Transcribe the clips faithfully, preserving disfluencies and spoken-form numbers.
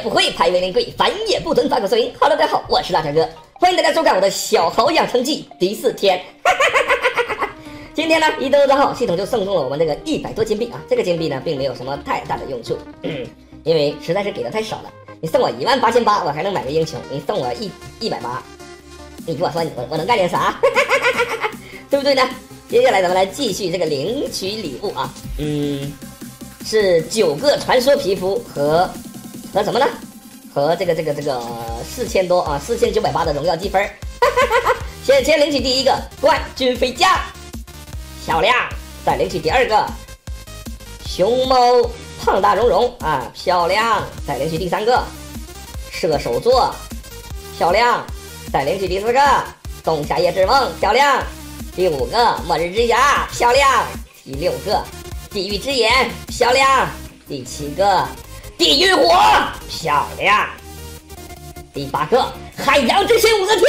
不会拍为零贵，反也不准发个水。Hello， 大家好，我是大强哥，欢迎大家收看我的小豪养成记第四天。今天呢，一登录账号，系统就送送了我们这个一百多金币啊。这个金币呢，并没有什么太大的用处，嗯、因为实在是给的太少了。你送我一万八千八，我还能买个英雄；你送我一一百八，你跟我说我我能干点啥？对不对呢？接下来咱们来继续这个领取礼物啊，嗯，是九个传说皮肤和和什么呢？和这个这个这个四千多啊，四千九百八的荣耀积分。先先领取第一个冠军飞将小亮，再领取第二个熊猫胖大蓉蓉啊漂亮，再领取第三个射手座漂亮，再领取第四个冬夏夜之梦漂亮，第五个末日之牙漂亮，第六个地狱之眼漂亮，第七个地狱火漂亮，第八个海洋之心武则天，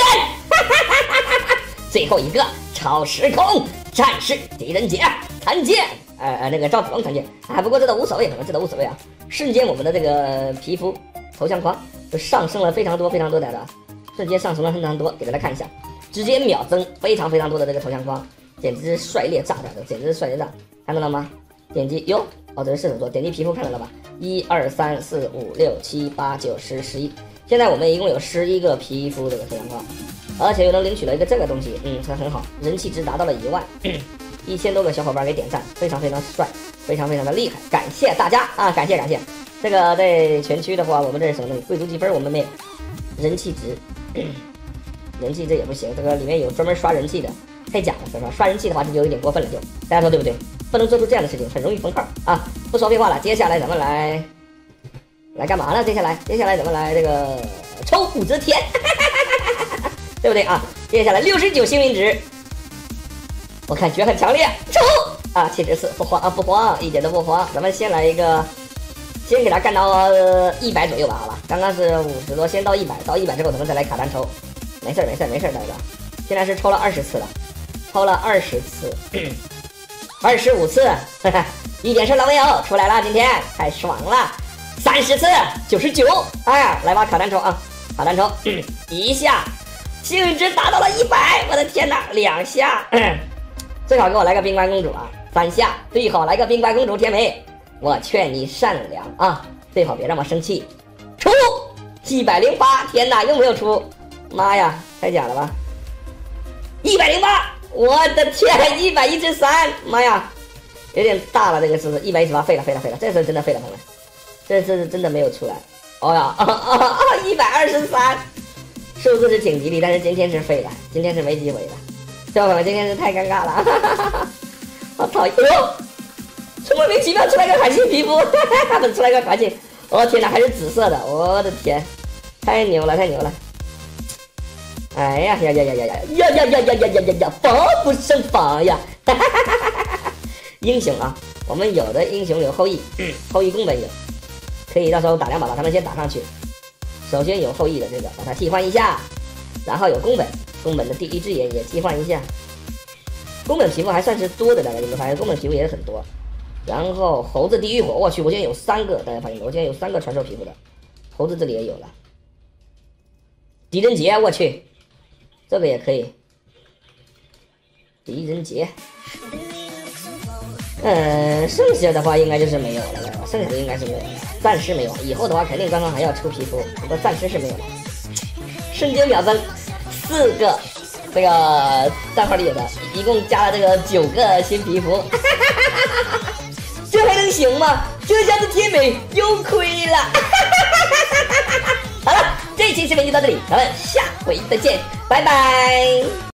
最后一个超时空战士狄仁杰参见，呃呃那个赵子龙参见啊，不过这都无所谓，可能这都无所谓啊。瞬间我们的这个皮肤头像框就上升了非常多非常多的的，瞬间上升了非常多，给大家看一下，直接秒增非常非常多的这个头像框，简直是帅烈炸掉的，简直是帅烈炸，看到了吗？点击哟，哦这是射手座，点击皮肤看到了吧？一二三四五六七八九十十一，现在我们一共有十一个皮肤这个头像框。而且又能领取了一个这个东西，嗯，这很好，人气值达到了一万，一千多个小伙伴给点赞，非常非常帅，非常非常的厉害，感谢大家啊，感谢感谢。这个在全区的话，我们这是什么东西？贵族积分我们没有，人气值，人气这也不行，这个里面有专门刷人气的，太假了，是吧？刷人气的话这就有点过分了就，大家说对不对？不能做出这样的事情，很容易封号啊！不说废话了，接下来咱们来来干嘛呢？接下来接下来咱们来这个抽武则天。对不对啊？接下来六十九幸运值，我感觉很强烈，抽啊七十四，不慌啊不慌，一点都不慌。咱们先来一个，先给他干到一百左右吧，好吧？刚刚是五十多，先到一百，到一百之后咱们再来卡单抽，没事没事没事，大哥。现在是抽了二十次了，抽了二十次，二十五次，哈哈，一点事都没有，出来了，今天太爽了，三十次，九十九，哎呀，来吧，卡单抽啊，卡单抽，嗯、一下。幸运值达到了一百，我的天哪！两下，嗯、最好给我来个冰冠公主啊！三下，最好来个冰冠公主甜美。我劝你善良啊，最好别让我生气。出一百零八，天哪，又没有出，妈呀，太假了吧！一百零八，我的天，一百一十三，妈呀，有点大了，这个是不是？一百一十八，废了，废了，废了，这次真的废了，朋友们，这次真的没有出来。哦呀，啊啊啊！一百二十三。数字是挺吉利，但是今天是废了，今天是没机会了，小伙伴们，今天是太尴尬了，我操！哎呦，莫名其妙出来个海星皮肤，怎么出来个海星？我、哦、天哪，还是紫色的，我的天，太牛了，太牛了！哎呀呀呀呀呀呀呀呀呀呀呀呀呀呀，防不胜防呀！英雄啊，我们有的英雄有后羿，嗯、后羿宫本有，可以到时候打两把把他们先打上去。首先有后羿的这个，把它替换一下，然后有宫本，宫本的第一只眼也替换一下。宫本皮肤还算是多的，大家有没有发现？宫本皮肤也很多。然后猴子地狱火，我去，我今天有三个，大家发现没？我今天有三个传授皮肤的，猴子这里也有了。狄仁杰，我去，这个也可以。狄仁杰，嗯，剩下的话应该就是没有了，剩下的应该是没有了。暂时没有，以后的话肯定刚刚还要出皮肤，不过暂时是没有了。瞬间秒增四个，这个账号里有的，一共加了这个九个新皮肤，这还能行吗？这下子天美又亏了。好了，这期视频就到这里，咱们下回再见，拜拜。